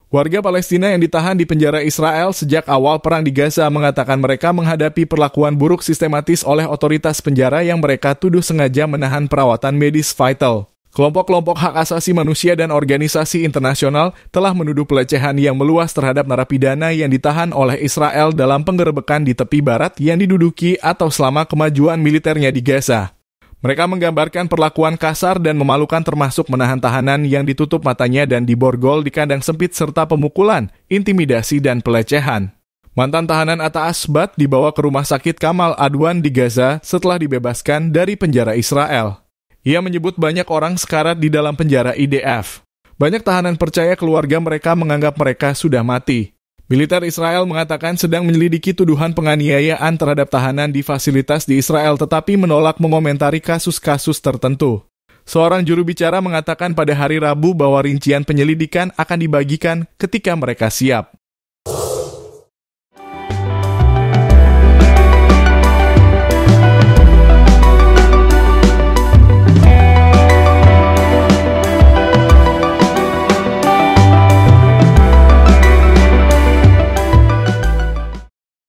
Warga Palestina yang ditahan di penjara Israel sejak awal perang di Gaza mengatakan mereka menghadapi perlakuan buruk sistematis oleh otoritas penjara yang mereka tuduh sengaja menahan perawatan medis vital. Kelompok-kelompok hak asasi manusia dan organisasi internasional telah menuduh pelecehan yang meluas terhadap narapidana yang ditahan oleh Israel dalam penggerebekan di tepi barat yang diduduki atau selama kemajuan militernya di Gaza. Mereka menggambarkan perlakuan kasar dan memalukan termasuk menahan tahanan yang ditutup matanya dan diborgol di kandang sempit serta pemukulan, intimidasi, dan pelecehan. Mantan tahanan Atta Asbat dibawa ke rumah sakit Kamal Adwan di Gaza setelah dibebaskan dari penjara Israel. Ia menyebut banyak orang sekarat di dalam penjara IDF. Banyak tahanan percaya keluarga mereka menganggap mereka sudah mati. Militer Israel mengatakan sedang menyelidiki tuduhan penganiayaan terhadap tahanan di fasilitas di Israel tetapi menolak mengomentari kasus-kasus tertentu. Seorang juru bicara mengatakan pada hari Rabu bahwa rincian penyelidikan akan dibagikan ketika mereka siap.